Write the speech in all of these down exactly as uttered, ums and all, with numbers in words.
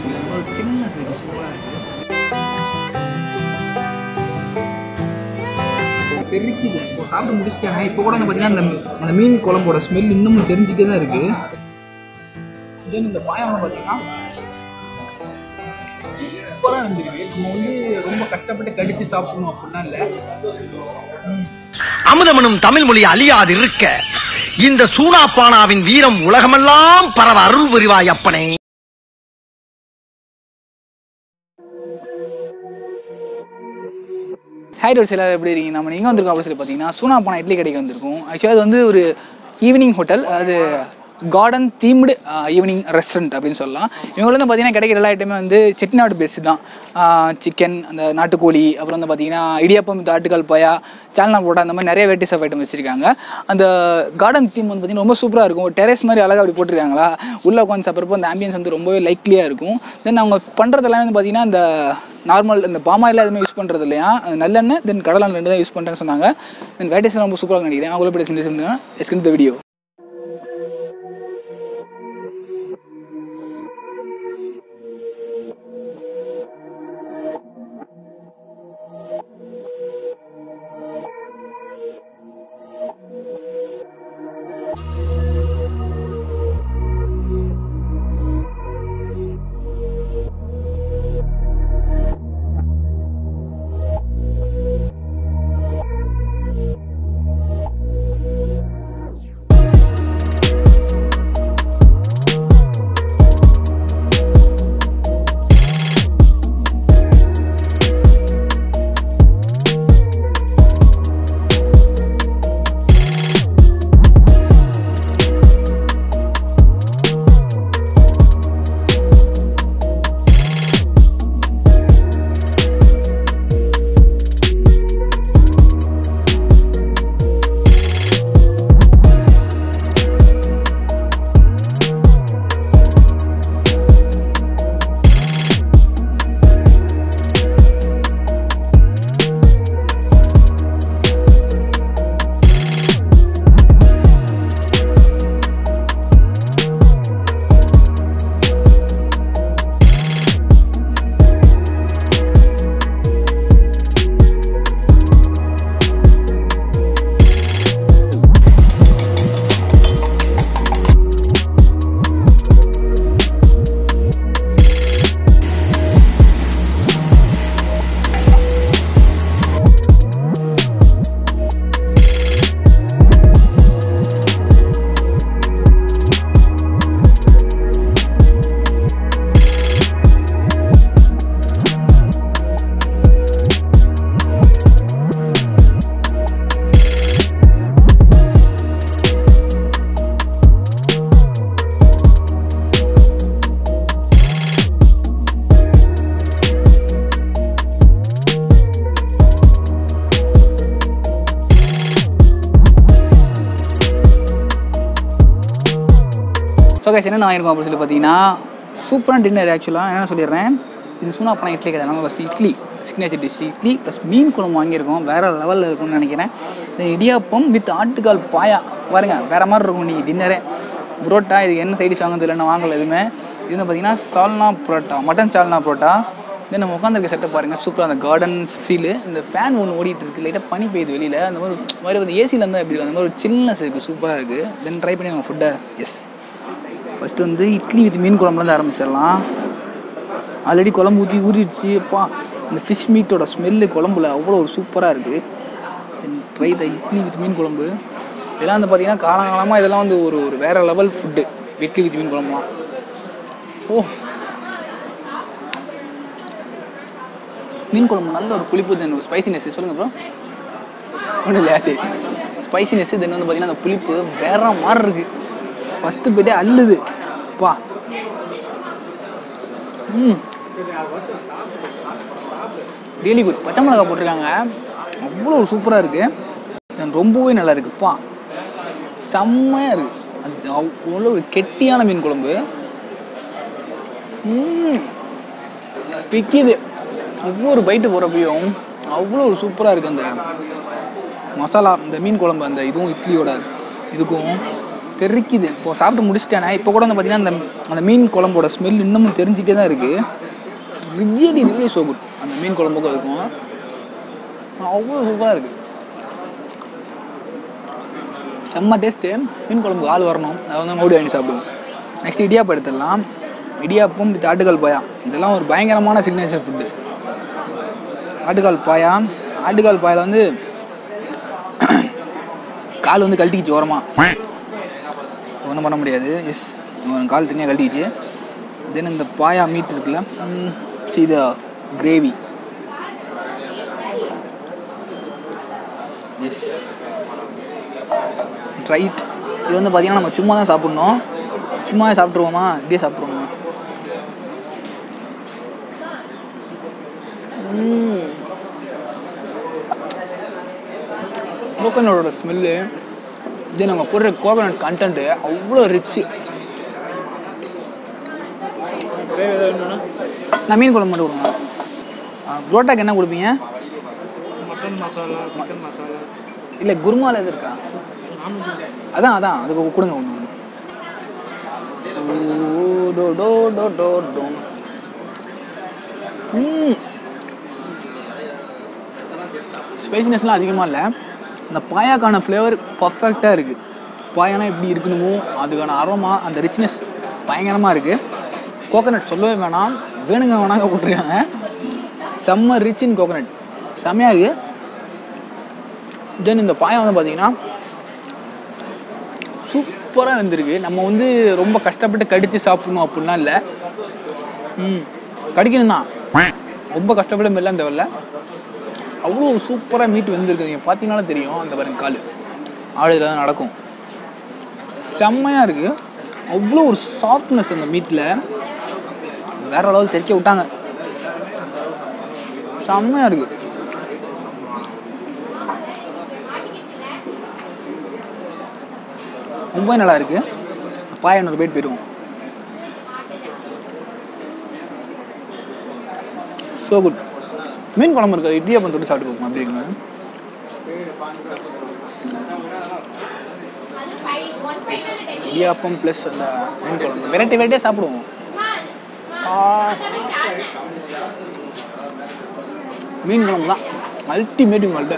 ஒரு சின்ன சைடு சூப்பராக இருக்குது. பெருக்கிது இப்போ சாப்பிட்டு முடிச்சிட்டாங்க. இப்போ கூட வந்து பார்த்தீங்கன்னா அந்த அந்த மீன் குழம்போட ஸ்மெல் இன்னமும் தெரிஞ்சுட்டே தான் இருக்குது. தென் இந்த பாயம் வந்து பார்த்தீங்கன்னா சூப்பராக இருந்திருக்கு. நம்ம வந்து ரொம்ப கஷ்டப்பட்டு கடித்து சாப்பிடணும் அப்படின்னா இல்லை. அமுதமனும் தமிழ் மொழி அழியாது இருக்க இந்த சூனாப்பானாவின் வீரம் உலகமெல்லாம் பரவ அருள் புரிவாய் அப்பனே. ஹாய் ரோட்ஸ் எல்லாரும் எப்படி இருக்கீங்க? நம்ம எங்கே வந்திருக்கோம் அப்படின்னு சொல்லி பார்த்தீங்கன்னா சூனாப்பானா இட்லி கடைக்கு வந்திருக்கோம். ஆக்சுவலாக அது வந்து ஒரு ஈவினிங் ஹோட்டல், அது கார்டன் தீம்டு ஈவினிங் ரெஸ்டாரண்ட் அப்படின்னு சொல்லலாம். இவங்க வந்து பார்த்தீங்கன்னா கிடைக்கிற எல்லா ஐட்டமே வந்து செட்டிநாடு பேஸ்டு தான். சிக்கன், அந்த நாட்டுக்கோழி, அப்புறம் வந்து பார்த்தீங்கன்னா இடியாப்பம், இந்த ஆட்டுக்கால் பாயா, சால்னா போட்டா, அந்த மாதிரி நிறைய வெரைட்டிஸ் ஆஃப் ஐட்டம் வச்சுருக்காங்க. அந்த கார்டன் தீம் வந்து பார்த்தீங்கன்னா ரொம்ப சூப்பராக இருக்கும். ஒரு டெரஸ் மாதிரி அழகாக அப்படி போட்டிருக்காங்களா, உள்ளே உட்காந்து சாப்பிட்றப்போ அந்த ஆம்பியன்ஸ் வந்து ரொம்பவே லைக்லியாக இருக்கும். தென் அவங்க பண்ணுறதெல்லாம் வந்து பார்த்தீங்கன்னா இந்த நார்மல் இந்த பாமாயில் எதுவுமே யூஸ் பண்ணுறது இல்லையா, அது நல்லெண்ணெய் தென் கடலை ரெண்டு தான் யூஸ் பண்ணுறேன்னு சொன்னாங்க. தென் வெரைட்டிஸ் ரொம்ப சூப்பராக நினைக்கிறேன். அவங்கள போய் சொல்லியிருந்தேன். எஸ்கின் இந்த வீடியோ ஸோ கைஸ் என்ன வாங்கியிருக்கோம் அப்படின்னு சொல்லி பார்த்தீங்கன்னா சூப்பரான டின்னர். ஆக்சுவலாக என்ன சொல்லிடுறேன், இது சூனாப்பானா இட்லி கடை. நம்ம first idli signature dish idli plus மீன் குழம்பு வாங்கியிருக்கோம். வேறு லெவலில் இருக்கும்னு நினைக்கிறேன். இந்த இடியாப்பம் வித் ஆட்டுக்கால் பாயா பாருங்கள், வேறு மாதிரி இருக்கும் நீங்கள் டின்னரே. புரோட்டா, இது என்ன சைடிஷ் வாங்குறது இல்லை, நான் வாங்கலை எதுவுமே. இது வந்து பார்த்தீங்கன்னா சால்னா புரோட்டா, மட்டன் சால்னா புரோட்டா. தென் நம்ம உட்காந்துருக்க செட்டப் பாருங்கள், சூப்பராக அந்த கார்டன் ஃபீலு. இந்த ஃபேன் ஒன்று ஓடிட்டு இருக்குது, லைட்டாக பனி பெய்யுது வெளியில். அந்த மாதிரி மாதிரி வந்து ஏசியில் இருந்தால் எப்படி இருக்குது, அந்த மாதிரி ஒரு சில்னஸ் இருக்குது, சூப்பராக இருக்குது. தென் ட்ரை பண்ணி நம்ம ஃபுட்டை. எஸ், ஃபஸ்ட்டு வந்து இட்லி வித் மீன் குழம்புலேருந்து ஆரம்பிச்சிடலாம். ஆல்ரெடி குழம்பு ஊற்றி ஊறிடுச்சு. அப்பா, இந்த ஃபிஷ் மீட்டோட ஸ்மெல்லு குழம்புல அவ்வளோ சூப்பராக இருக்குது. Then try the idli with meen kuzhambu. இதெல்லாம் வந்து பார்த்திங்கன்னா காலங்காலமாக இதெல்லாம் வந்து ஒரு ஒரு வேறு லெவல் ஃபுட்டு. இட்லி வித் மீன் குழம்புலாம் ஓ மீன் குழம்பு நல்ல ஒரு புளிப்பு, தென் ஒரு ஸ்பைசினஸ். சொல்லுங்கள் ப்ரோ. ஒன்றும் இல்லையா? சரி, ஸ்பைசினஸ். தென் வந்து பார்த்திங்கன்னா அந்த புளிப்பு வேற மாதிரி இருக்குது. ஃபஸ்ட்டு போய்ட்டே அள்ளுது பா. ம் ரியலி குட். பச்சை மிளகா போட்டிருக்காங்க, அவ்வளோ சூப்பராக இருக்குது. ரொம்பவே நல்லா இருக்குப்பா, செம்மையாக இருக்குது. அது அவ்வளோ ஒரு கெட்டியான மீன் குழம்பு. பிக்கிது ஒவ்வொரு பைட்டு போகிறப்பையும் அவ்வளோ ஒரு சூப்பராக இருக்குது. அந்த மசாலா, இந்த மீன் குழம்பு, அந்த இதுவும் இட்லியோட இதுக்கும் தெரிக்குது. இப்போது சாப்பிட்டு முடிச்சிட்டேனே, இப்போ கூட வந்து பார்த்தீங்கன்னா அந்த அந்த மீன் குழம்போட ஸ்மெல் இன்னமும் தெரிஞ்சிட்டே தான் இருக்குது. Really really so good. அந்த மீன் குழம்புக்கும் இருக்கும் அவ்வளோ சூப்பராக இருக்குது. செம்ம டேஸ்ட்டு. மீன் குழம்புக்கு ஆள் வரணும், அதை வந்து மறுபடியும் வாங்கி சாப்பிடுவோம். நெக்ஸ்ட் இடியாப்பம் எடுத்துடலாம். இடியாப்பம் வித் ஆட்டுக்கால் பாயா, இதெல்லாம் ஒரு பயங்கரமான சிக்னேச்சர் ஃபுட்டு. ஆட்டுக்கால் பாயா, ஆட்டுக்கால் பாயில் வந்து கால் வந்து கழட்டிக்கிச்சு ஓரமா, ஒன்றும் பண்ண முடியாது. எஸ், கால் தனியாக கழட்டிக்கிச்சு. தென் இந்த பாயா மீட் இருக்குல்ல, இது கிரேவி. S right. இது வந்து பார்த்தீங்கன்னா நம்ம சும்மா தான் சாப்பிட்ணும். சும்மா சாப்பிட்ருவோமா, இப்படியே சாப்பிட்ருவோமா. கோகனட்டோட ஸ்மெல்லு, இது நாங்கள் போடுற கோகனட் கண்டென்ட்டு அவ்வளோ ரிச்சு. நான் மீன் குழம்பு மட்டும் கொடுங்க. புரோட்டாக்கு என்ன கொடுப்பீங்க? Mutton masala, chicken masala. இல்லை குருமாவில் எது இருக்கா? அதான் அதான் அதுக்கு கொடுங்க ஒன்று. ஸ்பைசினஸ்லாம் அதிகமாக இல்லை. அந்த பாயாக்கான ஃப்ளேவர் பர்ஃபெக்டாக இருக்குது. பாயானா எப்படி இருக்கணுமோ அதுக்கான அரோமா, அந்த ரிச்னஸ் பயங்கரமாக இருக்குது. கோகனட் சொல்லவே வேணாம், வேணுங்க வேணாங்க போட்டிருக்காங்க. செம்ம ரிச் இன் கோகனட், செம்மையாக இருக்குது. தென் இந்த பாயம் வந்து பார்த்தீங்கன்னா சூப்பராக வந்துருக்கு. நம்ம வந்து ரொம்ப கஷ்டப்பட்டு கடித்து சாப்பிடணும் அப்படின்லாம் இல்லை. ம் கடிக்கணும் தான், ரொம்ப கஷ்டப்பட்டு மெல்லாம் தேவையில்ல. அவ்வளோ சூப்பராக மீட் வந்துருக்கு. நீங்கள் பார்த்தீங்கன்னாலும் தெரியும். அந்த பாருங்க கால் ஆடுதில் தான் நடக்கும். செம்மையாக இருக்குது. அவ்வளோ ஒரு சாஃப்ட்னஸ் அந்த மீட்டில், வேற அளவு தெறிக்க விட்டாங்க. செம்மையாக இருக்குது. ரொம்ப நல்லா இருக்குது. பாயா இன்னொரு பைட் போயிடுவோம். So good. மீன் குழம்பு இருக்குது, இடியாப்பம் தொட்டு சாப்பிட்டு போகும் அப்படிங்க. இடியாப்பம் ப்ளஸ் அந்த மீன் குழம்பு வெரைட்டி வெரைட்டியாக சாப்பிடுவோம். மீன் குழம்பு தான் அல்டிமேட். உங்கள்கிட்ட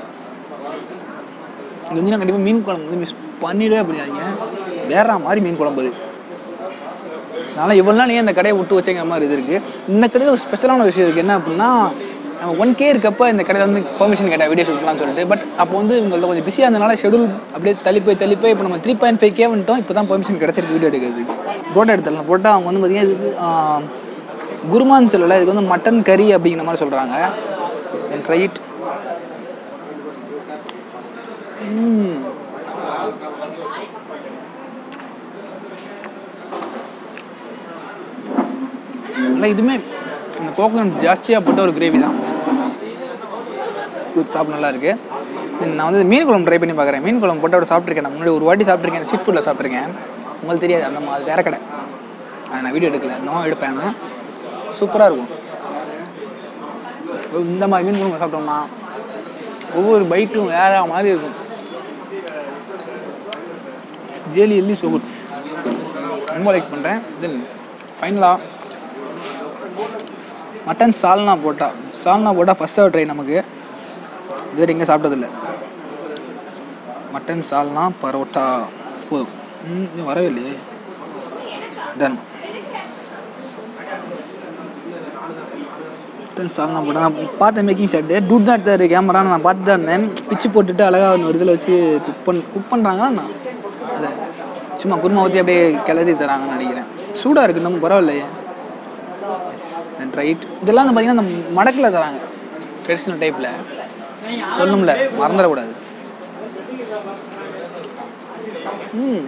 இங்கே வந்து நான் கண்டிப்பாக மீன் குழம்பு வந்து மிஸ் பண்ணிவிடவே அப்படிங்க. வேற மாதிரி மீன் குழம்பு அது. அதனால் இவ்வளோ நாள் நீங்கள் அந்த கடையை விட்டு வச்சுங்கிற மாதிரி இது இருக்குது. இந்த கடையில் ஒரு ஸ்பெஷலான விஷயம் இருக்குது. என்ன அப்படின்னா, நம்ம ஒன் கே இருக்கப்போ இந்த கடையில் வந்து பெர்மிஷன் கேட்டால் வீடியோ ஷூட்லாம்னு சொல்லிட்டு. பட் அப்போ வந்து உங்கள்ட்ட கொஞ்சம் பிஸியாக இருந்தனால ஷெடியூல் அப்படியே தள்ளி போய் தள்ளி போய் இப்போ நம்ம த்ரீ பாயிண்ட் ஃபைவ் கே வந்துட்டோம். இப்போ தான் பெர்மிஷன் கிடச்சிருக்கு வீடியோ எடுக்கிறது. போட்டோ எடுத்துடலாம். போட்டால் அவங்க வந்து பார்த்தீங்கன்னா இது குருமான்னு சொல்லலை, இதுக்கு வந்து மட்டன் கறி அப்படிங்கிற மாதிரி சொல்கிறாங்க. And right. இல்லை இதுவுமே இந்த கோகனட் ஜாஸ்தியாக போட்ட ஒரு கிரேவி தான். சாப்பிட நல்லா இருக்குது. நான் வந்து மீன் குழம்பு ட்ரை பண்ணி பார்க்குறேன். மீன் குழம்பு போட்டு சாப்பிட்ருக்கேன். நான் முன்னாடி ஒரு வாட்டி சாப்பிட்ருக்கேன், ஸ்ட்ரீட் ஃபுட்டில் சாப்பிட்ருக்கேன். உங்களுக்கு தெரியாது, அந்த மாதிரி வேறு கடை. அதை நான் வீடியோ எடுக்கல, இன்னும் எடுப்பேன்னா சூப்பராக இருக்கும். இந்த மாதிரி மீன் குழம்பு சாப்பிட்டோம்னா ஒவ்வொரு பைட்டும் வேற மாதிரி இருக்கும். Really really so good. ரொம்ப லைக் பண்ணுறேன். தென் ஃபைனலாக மட்டன் சால்னா போட்டா. சால்னா போட்டால் ஃபஸ்ட்டாக ட்ரை நமக்கு. இதுவரை எங்கே சாப்பிட்டதில்லை. மட்டன் சால்னா பரோட்டா போதும். ம் வரவே இல்லையே. டன். மட்டன் சால்னா போட்டால் நான் பார்த்தேன் மேக்கிங் ஷாட்டு. டூட் தான் எடுத்தார் கேமரான்னு நான் பார்த்து தான் இருந்தேன். பிச்சு போட்டுட்டு அழகாக ஒரு இதில் வச்சு குக் பண் குக் பண்ணுறாங்கன்னா நான் அதை சும்மா குருமா ஊற்றி அப்படியே கிளறி தராங்கன்னு நினைக்கிறேன். சூடாக இருக்குது, நம்ம பரவாயில்லையே. ரைட். இதெல்லாம் வந்து பார்த்தீங்கன்னா அந்த மடக்கில் தராங்க, ட்ரெடிஷ்னல் டைப்பில். சொல்லணும்ல, மறந்துடக்கூடாது. ம்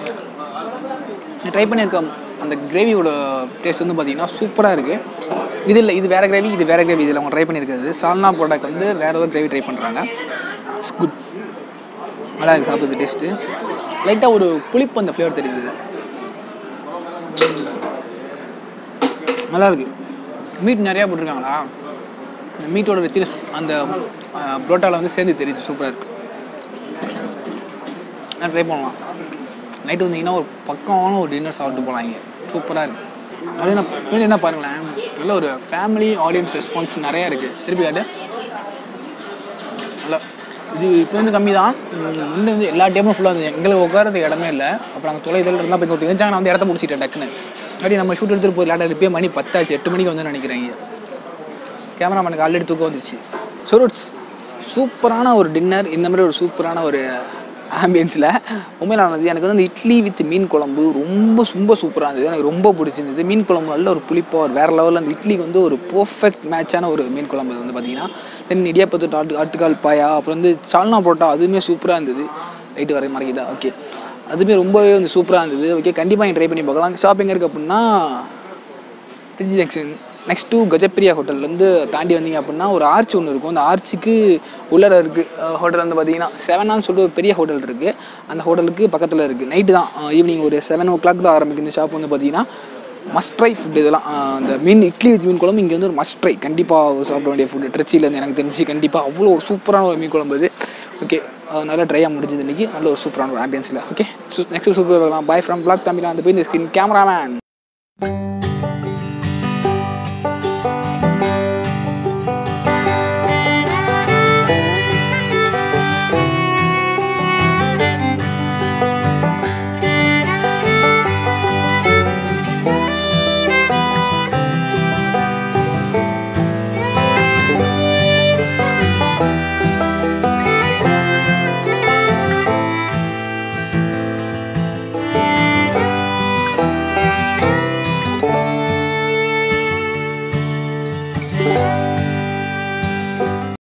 ட்ரை பண்ணியிருக்கோம். அந்த கிரேவியோட டேஸ்ட் வந்து பார்த்தீங்கன்னா சூப்பராக இருக்குது. இது இல்லை, இது வேறு கிரேவி, இது வேறு கிரேவி. இதில் அவங்க ட்ரை பண்ணியிருக்கிறது சால்னா ப்ராடக்ட் வந்து வேறு ஏதாவது கிரேவி ட்ரை பண்ணுறாங்க. It's good. நல்லா இருக்குது சாப்பிட்றது. டேஸ்ட்டு லைட்டாக ஒரு புளிப்பு அந்த ஃப்ளேவர் தெரியுது. நல்லாயிருக்கு. மீட் நிறையா போட்டிருக்காங்களா, இந்த மீட்டோட ரிச்னஸ் அந்த புரோட்டாவில் வந்து சேர்ந்து தெரியுது. சூப்பராக இருக்குது. நான் ட்ரை பண்ணலாம். நைட்டு வந்தீங்கன்னா ஒரு பக்கமான ஒரு டின்னர் சாப்பிட்டு போகலாம் இங்கே சூப்பராக இருக்குது. அப்படியே நான் பின்னாடி என்ன பாருங்களேன், நல்ல ஒரு ஃபேமிலி ஆடியன்ஸ் ரெஸ்பான்ஸ் நிறையா இருக்குது. திருப்பி காட்டு. நல்லா இது இப்போ வந்து கம்மி தான். முன்னே வந்து எல்லா டேபிளும் ஃபுல்லாக இருந்தது, எங்களுக்கு உட்காரதுக்கு இடமே இல்லை. அப்புறம் நாங்கள் தொலைதல் இருந்தால் போய் தெரிஞ்சாங்க, நான் வந்து இடத்த முடிச்சிட்டேன் டக்குன்னு. அப்படியே நம்ம ஷூட் எடுத்துகிட்டு போய் லேட்டாக இருப்பே மணி பத்தாச்சு, எட்டு மணிக்கு வந்து நினைக்கிறேன். இங்கே கேமராமேனுக்கு ஆல்ரெடி தூக்கம் வந்துச்சு. ஸோ இட்ஸ் சூப்பரான ஒரு டின்னர். இந்த மாதிரி ஒரு சூப்பரான ஒரு ஆம்பியன்ஸில் உண்மையில வந்து எனக்கு வந்து அந்த இட்லி வித் மீன் குழம்பு ரொம்ப ரொம்ப சூப்பராக இருந்தது. எனக்கு ரொம்ப பிடிச்சிருந்தது. மீன் குழம்பு நல்ல ஒரு புளிப்பாக ஒரு வேறு லெவலில் அந்த இட்லிக்கு வந்து ஒரு பர்ஃபெக்ட் மேட்சான ஒரு மீன் குழம்பு வந்து பார்த்திங்கன்னா. தென் இடியாப்பத்து ஆட்டு ஆட்டுக்கால் பாயா, அப்புறம் வந்து சால்னா போட்டா அதுவுமே சூப்பராக இருந்தது. லைட்டு வர மாதிரிதா ஓகே, அதுவுமே ரொம்பவே வந்து சூப்பராக இருந்தது. ஓகே, கண்டிப்பாக நீங்கள் ட்ரை பண்ணி பார்க்கலாம். ஷாப்பிங் இருக்குது அப்படின்னா Trichy junction next to Gajapriya ஹோட்டல்லேருந்து தாண்டி வந்தீங்க அப்படின்னா ஒரு ஆர்ச் ஒன்று இருக்கும். அந்த ஆர்ச்சுக்கு உள்ளர இருக்குது ஹோட்டல் வந்து பார்த்தீங்கன்னா செவனான்னு சொல்லிட்டு ஒரு பெரிய ஹோட்டல் இருக்குது. அந்த ஹோட்டலுக்கு பக்கத்தில் இருக்குது. நைட்டு தான், ஈவினிங் ஒரு செவன் ஓ கிளாக் தான் ஆரம்பிக்கும் இந்த ஷாப் வந்து பார்த்தீங்கன்னா. மஸ்ட் ட்ரை ஃபுட் இதெல்லாம். அந்த மீன் இட்லி வித் மீன் குழம்பு இங்கே வந்து ஒரு மஸ்ட் ட்ரை, கண்டிப்பாக சாப்பிட வேண்டிய ஃபுட்டு. ட்ரிச்சிலேருந்து எனக்கு தெரிஞ்சு கண்டிப்பாக அவ்வளோ ஒரு சூப்பரான ஒரு மீன் குழம்பு இது. ஓகே, நல்லா ட்ரையாக முடிஞ்சது இன்றைக்கி. நல்ல ஒரு சூப்பரான ஒரு ஆம்பியன்ஸில். ஓகே, நெக்ஸ்ட் சூப்பராக பார்க்கலாம். பாய் ஃப்ரம் பிளாக் தமிழா. அந்த போய் இந்த ஸ்கிரீன் கேமராமேன். Bye.